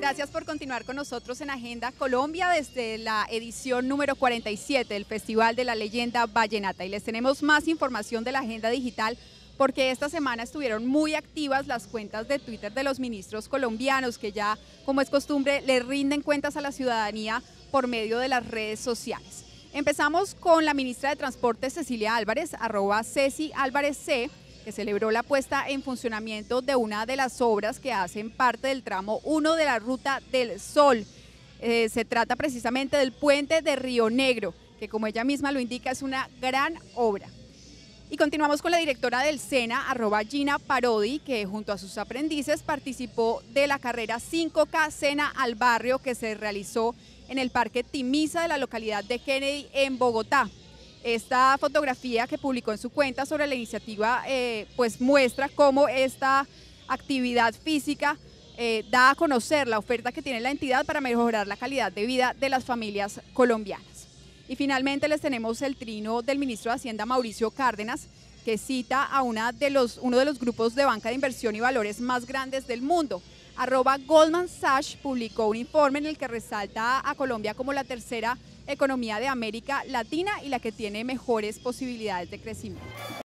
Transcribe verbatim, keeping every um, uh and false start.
Gracias por continuar con nosotros en Agenda Colombia desde la edición número cuarenta y siete del Festival de la Leyenda Vallenata. Y les tenemos más información de la agenda digital porque esta semana estuvieron muy activas las cuentas de Twitter de los ministros colombianos que ya, como es costumbre, le rinden cuentas a la ciudadanía por medio de las redes sociales. Empezamos con la ministra de Transporte Cecilia Álvarez, arroba Ceci Álvarez C, que celebró la puesta en funcionamiento de una de las obras que hacen parte del tramo uno de la Ruta del Sol. Eh, se trata precisamente del puente de Río Negro, que como ella misma lo indica es una gran obra. Y continuamos con la directora del SENA, arroba Gina Parodi, que junto a sus aprendices participó de la carrera cinco K Sena al Barrio que se realizó en el Parque Timisa de la localidad de Kennedy en Bogotá. Esta fotografía que publicó en su cuenta sobre la iniciativa eh, pues muestra cómo esta actividad física eh, da a conocer la oferta que tiene la entidad para mejorar la calidad de vida de las familias colombianas. Y finalmente les tenemos el trino del ministro de Hacienda Mauricio Cárdenas, que cita a una de los, uno de los grupos de banca de inversión y valores más grandes del mundo. Arroba Goldman Sachs publicó un informe en el que resalta a Colombia como la tercera economía de América Latina y la que tiene mejores posibilidades de crecimiento.